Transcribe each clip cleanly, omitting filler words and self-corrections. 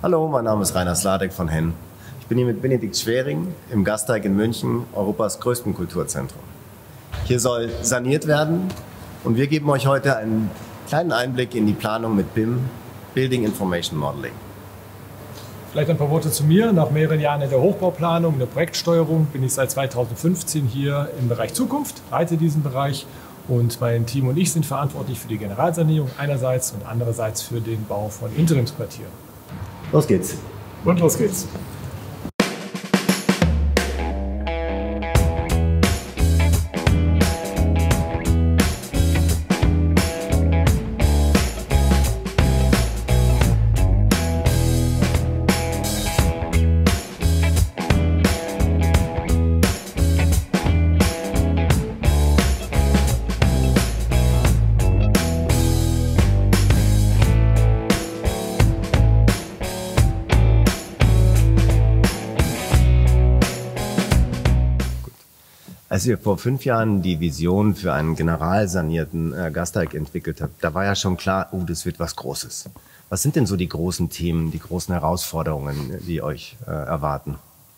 Hallo, mein Name ist Rainer Sladek von Henn. Ich bin hier mit Benedikt Schwering im Gasteig in München, Europas größtem Kulturzentrum. Hier soll saniert werden und wir geben euch heute einen kleinen Einblick in die Planung mit BIM, Building Information Modeling. Vielleicht ein paar Worte zu mir. Nach mehreren Jahren in der Hochbauplanung, in der Projektsteuerung bin ich seit 2015 hier im Bereich Zukunft, leite diesen Bereich und mein Team und ich sind verantwortlich für die Generalsanierung einerseits und andererseits für den Bau von Interimsquartieren. Los geht's. Und los geht's. Als ihr vor 5 Jahren die Vision für einen generalsanierten Gasteig entwickelt habt, da war ja schon klar, das wird was Großes. Was sind denn so die großen Themen, die großen Herausforderungen, die euch erwarten?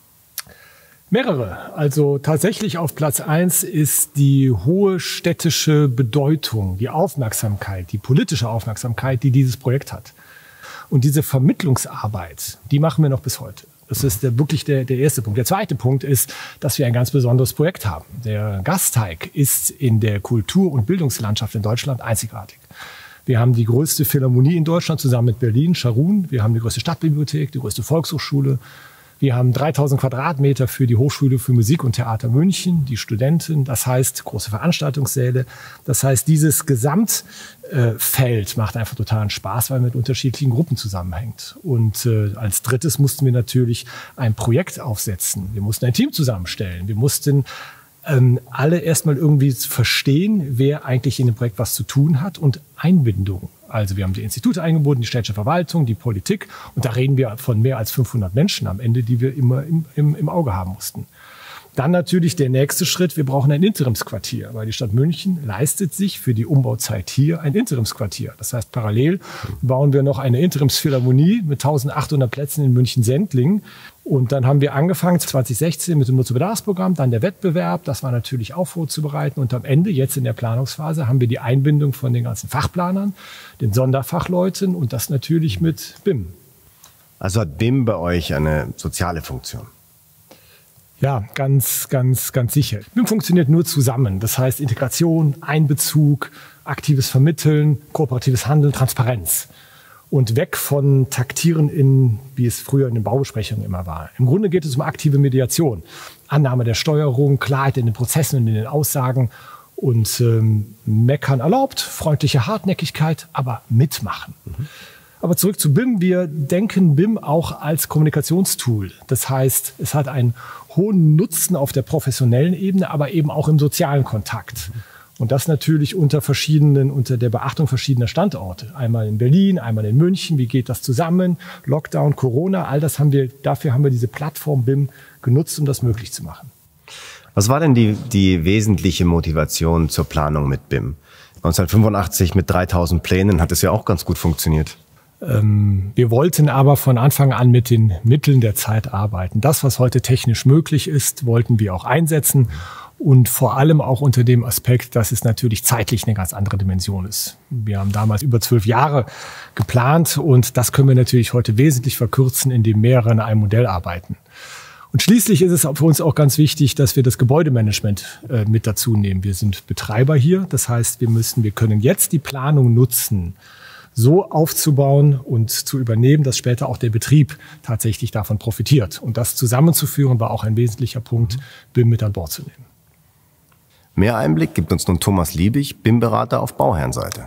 Mehrere. Also tatsächlich auf Platz 1 ist die hohe städtische Bedeutung, die Aufmerksamkeit, die politische Aufmerksamkeit, die dieses Projekt hat. Und diese Vermittlungsarbeit, die machen wir noch bis heute. Das ist wirklich der erste Punkt. Der zweite Punkt ist, dass wir ein ganz besonderes Projekt haben. Der Gasteig ist in der Kultur- und Bildungslandschaft in Deutschland einzigartig. Wir haben die größte Philharmonie in Deutschland zusammen mit Berlin, Scharun. Wir haben die größte Stadtbibliothek, die größte Volkshochschule. Wir haben 3000 Quadratmeter für die Hochschule für Musik und Theater München, die Studenten. Das heißt, große Veranstaltungssäle. Das heißt, dieses Gesamtfeld macht einfach totalen Spaß, weil man mit unterschiedlichen Gruppen zusammenhängt. Und als drittes mussten wir natürlich ein Projekt aufsetzen. Wir mussten ein Team zusammenstellen. Wir mussten alle erstmal irgendwie verstehen, wer eigentlich in dem Projekt was zu tun hat und Einbindung. Also wir haben die Institute eingebunden, die städtische Verwaltung, die Politik und da reden wir von mehr als 500 Menschen am Ende, die wir immer im Auge haben mussten. Dann natürlich der nächste Schritt, wir brauchen ein Interimsquartier, weil die Stadt München leistet sich für die Umbauzeit hier ein Interimsquartier. Das heißt, parallel bauen wir noch eine Interimsphilharmonie mit 1800 Plätzen in München-Sendling. Und dann haben wir angefangen 2016 mit dem Nutzerbedarfsprogramm, dann der Wettbewerb, das war natürlich auch vorzubereiten. Und am Ende, jetzt in der Planungsphase, haben wir die Einbindung von den ganzen Fachplanern, den Sonderfachleuten und das natürlich mit BIM. Also hat BIM bei euch eine soziale Funktion? Ja, ganz sicher. BIM funktioniert nur zusammen. Das heißt Integration, Einbezug, aktives Vermitteln, kooperatives Handeln, Transparenz. Und weg von Taktieren wie es früher in den Baubesprechungen immer war. Im Grunde geht es um aktive Mediation. Annahme der Steuerung, Klarheit in den Prozessen und in den Aussagen und Meckern erlaubt, freundliche Hartnäckigkeit, aber mitmachen. Aber zurück zu BIM. Wir denken BIM auch als Kommunikationstool. Das heißt, es hat einen hohen Nutzen auf der professionellen Ebene, aber eben auch im sozialen Kontakt. Und das natürlich unter der Beachtung verschiedener Standorte. Einmal in Berlin, einmal in München. Wie geht das zusammen? Lockdown, Corona, all das dafür haben wir diese Plattform BIM genutzt, um das möglich zu machen. Was war denn die wesentliche Motivation zur Planung mit BIM? 1985 mit 3000 Plänen hat es ja auch ganz gut funktioniert. Wir wollten aber von Anfang an mit den Mitteln der Zeit arbeiten. Das, was heute technisch möglich ist, wollten wir auch einsetzen. Und vor allem auch unter dem Aspekt, dass es natürlich zeitlich eine ganz andere Dimension ist. Wir haben damals über 12 Jahre geplant und das können wir natürlich heute wesentlich verkürzen, indem mehrere an einem Modell arbeiten. Und schließlich ist es für uns auch ganz wichtig, dass wir das Gebäudemanagement mit dazu nehmen. Wir sind Betreiber hier, das heißt, wir können jetzt die Planung nutzen, so aufzubauen und zu übernehmen, dass später auch der Betrieb tatsächlich davon profitiert. Und das zusammenzuführen war auch ein wesentlicher Punkt, BIM mit an Bord zu nehmen. Mehr Einblick gibt uns nun Thomas Liebig, BIM-Berater auf Bauherrenseite.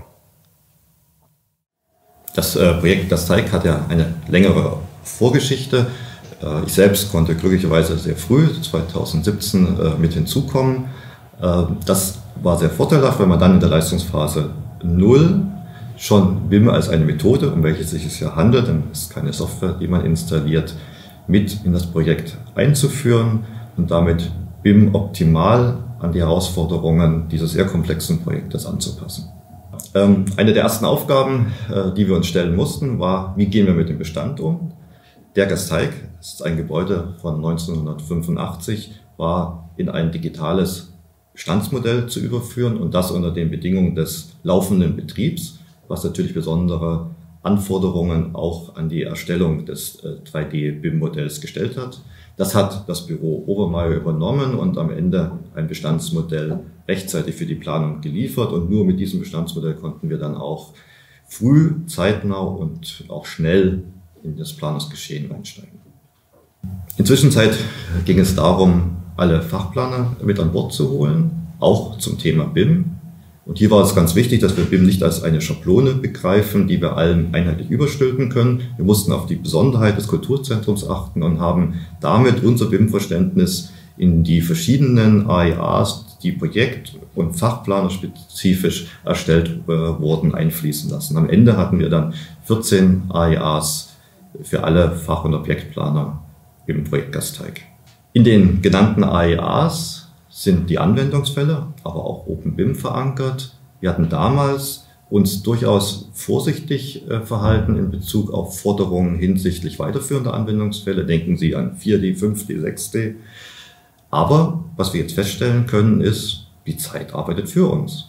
Das Projekt Gasteig hat ja eine längere Vorgeschichte. Ich selbst konnte glücklicherweise sehr früh, 2017, mit hinzukommen. Das war sehr vorteilhaft, weil man dann in der Leistungsphase 0 schon BIM als eine Methode, um welche sich es ja handelt, denn es ist keine Software, die man installiert, mit in das Projekt einzuführen und damit BIM optimal an die Herausforderungen dieses sehr komplexen Projektes anzupassen. Eine der ersten Aufgaben, die wir uns stellen mussten, war, wie gehen wir mit dem Bestand um? Der Gasteig, das ist ein Gebäude von 1985, war in ein digitales Bestandsmodell zu überführen und das unter den Bedingungen des laufenden Betriebs, was natürlich besondere Anforderungen auch an die Erstellung des 3D-BIM-Modells gestellt hat. Das hat das Büro Obermaier übernommen und am Ende ein Bestandsmodell rechtzeitig für die Planung geliefert. Und nur mit diesem Bestandsmodell konnten wir dann auch früh, zeitnah und auch schnell in das Planungsgeschehen einsteigen. In der Zwischenzeit ging es darum, alle Fachplaner mit an Bord zu holen, auch zum Thema BIM. Und hier war es ganz wichtig, dass wir BIM nicht als eine Schablone begreifen, die wir allen einheitlich überstülpen können. Wir mussten auf die Besonderheit des Kulturzentrums achten und haben damit unser BIM-Verständnis in die verschiedenen AEAs, die projekt- und fachplanerspezifisch erstellt wurden, einfließen lassen. Am Ende hatten wir dann 14 AEAs für alle Fach- und Objektplaner im Projekt Gasteig. In den genannten AEAs sind die Anwendungsfälle, aber auch OpenBIM verankert. Wir hatten damals uns durchaus vorsichtig verhalten in Bezug auf Forderungen hinsichtlich weiterführender Anwendungsfälle. Denken Sie an 4D, 5D, 6D. Aber was wir jetzt feststellen können, ist, die Zeit arbeitet für uns.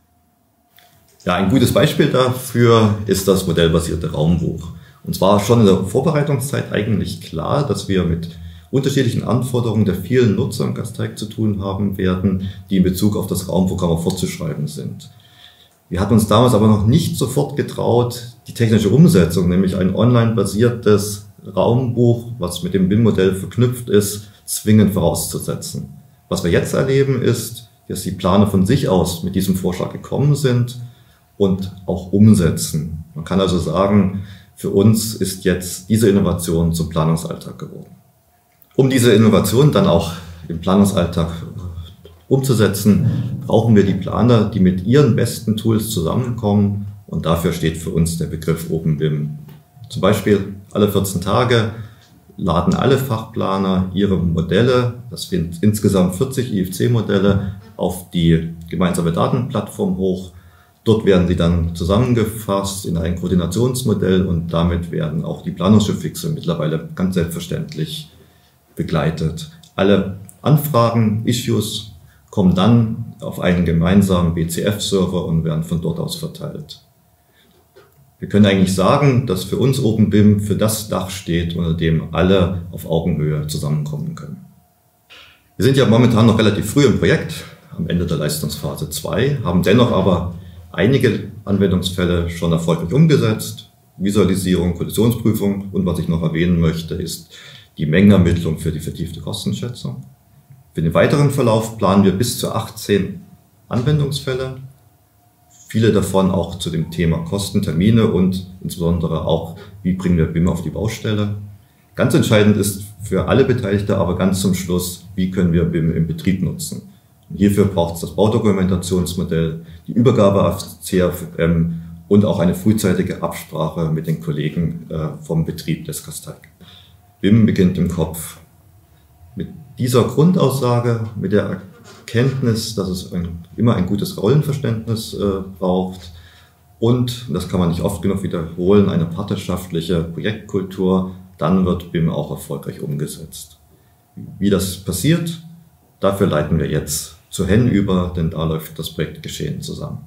Ja, ein gutes Beispiel dafür ist das modellbasierte Raumbuch. Und zwar schon in der Vorbereitungszeit eigentlich klar, dass wir mit unterschiedlichen Anforderungen der vielen Nutzer im Gasteig zu tun haben werden, die in Bezug auf das Raumprogramm fortzuschreiben sind. Wir hatten uns damals aber noch nicht sofort getraut, die technische Umsetzung, nämlich ein online-basiertes Raumbuch, was mit dem BIM-Modell verknüpft ist, zwingend vorauszusetzen. Was wir jetzt erleben ist, dass die Planer von sich aus mit diesem Vorschlag gekommen sind und auch umsetzen. Man kann also sagen, für uns ist jetzt diese Innovation zum Planungsalltag geworden. Um diese Innovation dann auch im Planungsalltag umzusetzen, brauchen wir die Planer, die mit ihren besten Tools zusammenkommen. Und dafür steht für uns der Begriff OpenBIM. Zum Beispiel alle 14 Tage laden alle Fachplaner ihre Modelle, das sind insgesamt 40 IFC-Modelle, auf die gemeinsame Datenplattform hoch. Dort werden sie dann zusammengefasst in ein Koordinationsmodell und damit werden auch die Planungsschifffixe mittlerweile ganz selbstverständlich begleitet. Alle Anfragen, Issues kommen dann auf einen gemeinsamen BCF-Server und werden von dort aus verteilt. Wir können eigentlich sagen, dass für uns OpenBIM für das Dach steht, unter dem alle auf Augenhöhe zusammenkommen können. Wir sind ja momentan noch relativ früh im Projekt, am Ende der Leistungsphase 2, haben dennoch aber einige Anwendungsfälle schon erfolgreich umgesetzt. Visualisierung, Kollisionsprüfung und was ich noch erwähnen möchte, ist die Mengenermittlung für die vertiefte Kostenschätzung. Für den weiteren Verlauf planen wir bis zu 18 Anwendungsfälle, viele davon auch zu dem Thema Kosten, Termine und insbesondere auch, wie bringen wir BIM auf die Baustelle. Ganz entscheidend ist für alle Beteiligten aber ganz zum Schluss, wie können wir BIM im Betrieb nutzen. Und hierfür braucht es das Baudokumentationsmodell, die Übergabe auf CFM und auch eine frühzeitige Absprache mit den Kollegen vom Betrieb des Gasteig. BIM beginnt im Kopf. Mit dieser Grundaussage, mit der Erkenntnis, dass es immer ein gutes Rollenverständnis braucht und, das kann man nicht oft genug wiederholen, eine partnerschaftliche Projektkultur, dann wird BIM auch erfolgreich umgesetzt. Wie das passiert, dafür leiten wir jetzt zu Henn über, denn da läuft das Projektgeschehen zusammen.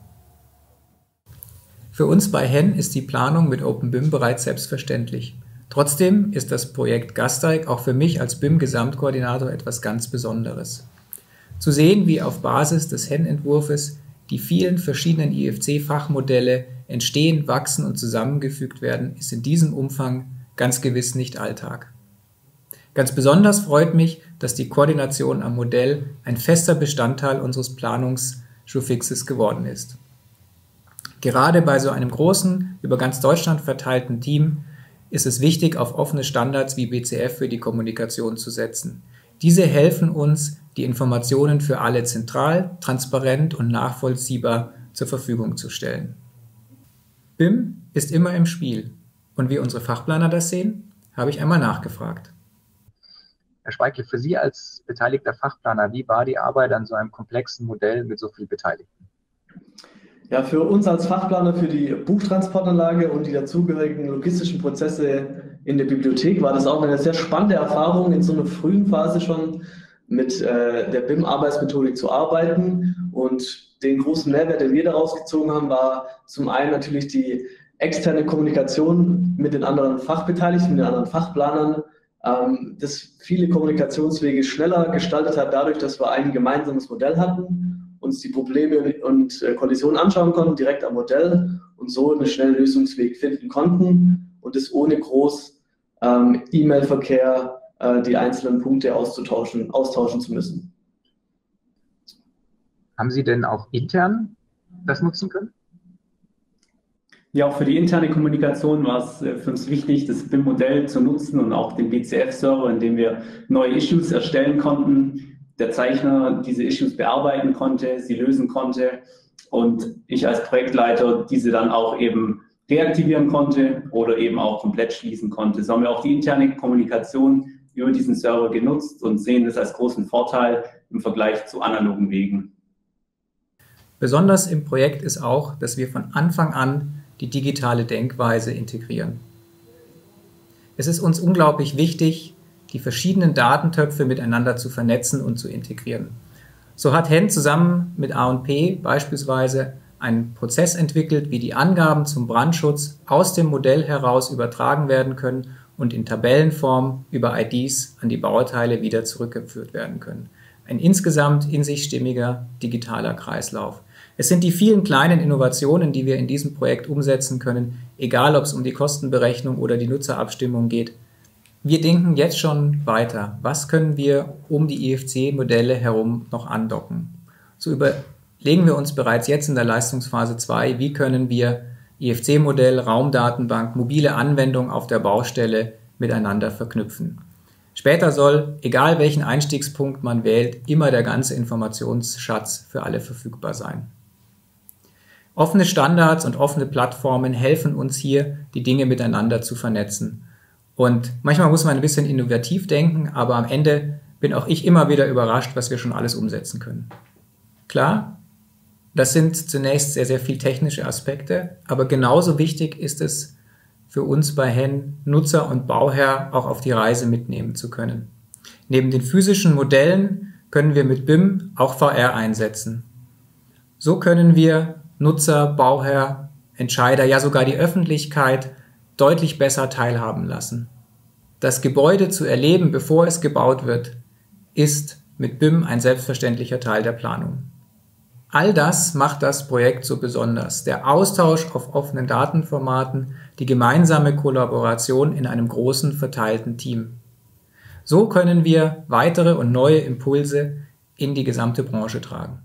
Für uns bei Henn ist die Planung mit OpenBIM bereits selbstverständlich. Trotzdem ist das Projekt Gasteig auch für mich als BIM-Gesamtkoordinator etwas ganz Besonderes. Zu sehen, wie auf Basis des Henn-Entwurfes die vielen verschiedenen IFC-Fachmodelle entstehen, wachsen und zusammengefügt werden, ist in diesem Umfang ganz gewiss nicht Alltag. Ganz besonders freut mich, dass die Koordination am Modell ein fester Bestandteil unseres Planungsschuhfixes geworden ist. Gerade bei so einem großen, über ganz Deutschland verteilten Team ist es wichtig, auf offene Standards wie BCF für die Kommunikation zu setzen. Diese helfen uns, die Informationen für alle zentral, transparent und nachvollziehbar zur Verfügung zu stellen. BIM ist immer im Spiel. Und wie unsere Fachplaner das sehen, habe ich einmal nachgefragt. Herr Schweikle, für Sie als beteiligter Fachplaner, wie war die Arbeit an so einem komplexen Modell mit so vielen Beteiligten? Ja, für uns als Fachplaner für die Buchtransportanlage und die dazugehörigen logistischen Prozesse in der Bibliothek war das auch eine sehr spannende Erfahrung, in so einer frühen Phase schon mit der BIM-Arbeitsmethodik zu arbeiten. Und den großen Mehrwert, den wir daraus gezogen haben, war zum einen natürlich die externe Kommunikation mit den anderen Fachbeteiligten, mit den anderen Fachplanern, das viele Kommunikationswege schneller gestaltet hat, dadurch, dass wir ein gemeinsames Modell hatten, uns die Probleme und Kollisionen anschauen konnten, direkt am Modell und so einen schnellen Lösungsweg finden konnten und das ohne groß E-Mail-Verkehr die einzelnen Punkte austauschen zu müssen. Haben Sie denn auch intern das nutzen können? Ja, auch für die interne Kommunikation war es für uns wichtig, das BIM-Modell zu nutzen und auch den BCF-Server, in dem wir neue Issues erstellen konnten, der Zeichner diese Issues bearbeiten konnte, sie lösen konnte und ich als Projektleiter diese dann auch eben reaktivieren konnte oder eben auch komplett schließen konnte. So haben wir auch die interne Kommunikation über diesen Server genutzt und sehen das als großen Vorteil im Vergleich zu analogen Wegen. Besonders im Projekt ist auch, dass wir von Anfang an die digitale Denkweise integrieren. Es ist uns unglaublich wichtig, die verschiedenen Datentöpfe miteinander zu vernetzen und zu integrieren. So hat Hen zusammen mit A&P beispielsweise einen Prozess entwickelt, wie die Angaben zum Brandschutz aus dem Modell heraus übertragen werden können und in Tabellenform über IDs an die Bauteile wieder zurückgeführt werden können. Ein insgesamt in sich stimmiger digitaler Kreislauf. Es sind die vielen kleinen Innovationen, die wir in diesem Projekt umsetzen können, egal ob es um die Kostenberechnung oder die Nutzerabstimmung geht. Wir denken jetzt schon weiter. Was können wir um die IFC-Modelle herum noch andocken? So überlegen wir uns bereits jetzt in der Leistungsphase 2, wie können wir IFC-Modell, Raumdatenbank, mobile Anwendung auf der Baustelle miteinander verknüpfen. Später soll, egal welchen Einstiegspunkt man wählt, immer der ganze Informationsschatz für alle verfügbar sein. Offene Standards und offene Plattformen helfen uns hier, die Dinge miteinander zu vernetzen. Und manchmal muss man ein bisschen innovativ denken, aber am Ende bin auch ich immer wieder überrascht, was wir schon alles umsetzen können. Klar, das sind zunächst sehr, sehr viel technische Aspekte, aber genauso wichtig ist es für uns bei Hen, Nutzer und Bauherr auch auf die Reise mitnehmen zu können. Neben den physischen Modellen können wir mit BIM auch VR einsetzen. So können wir Nutzer, Bauherr, Entscheider, ja sogar die Öffentlichkeit deutlich besser teilhaben lassen. Das Gebäude zu erleben, bevor es gebaut wird, ist mit BIM ein selbstverständlicher Teil der Planung. All das macht das Projekt so besonders. Der Austausch auf offenen Datenformaten, die gemeinsame Kollaboration in einem großen, verteilten Team. So können wir weitere und neue Impulse in die gesamte Branche tragen.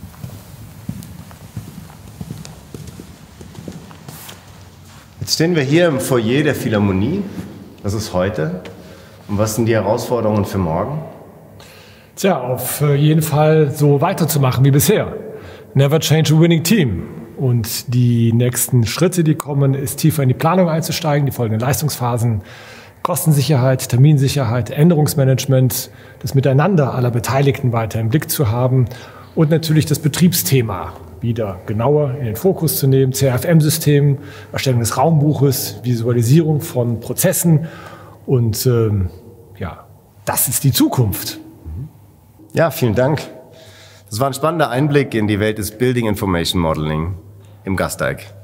Jetzt stehen wir hier im Foyer der Philharmonie. Das ist heute. Und was sind die Herausforderungen für morgen? Tja, auf jeden Fall so weiterzumachen wie bisher. Never change a winning team. Und die nächsten Schritte, die kommen, ist tiefer in die Planung einzusteigen, die folgenden Leistungsphasen, Kostensicherheit, Terminsicherheit, Änderungsmanagement, das Miteinander aller Beteiligten weiter im Blick zu haben und natürlich das Betriebsthema wieder genauer in den Fokus zu nehmen, CRFM-System, Erstellung des Raumbuches, Visualisierung von Prozessen und ja, das ist die Zukunft. Ja, vielen Dank. Das war ein spannender Einblick in die Welt des Building Information Modeling im Gasteig.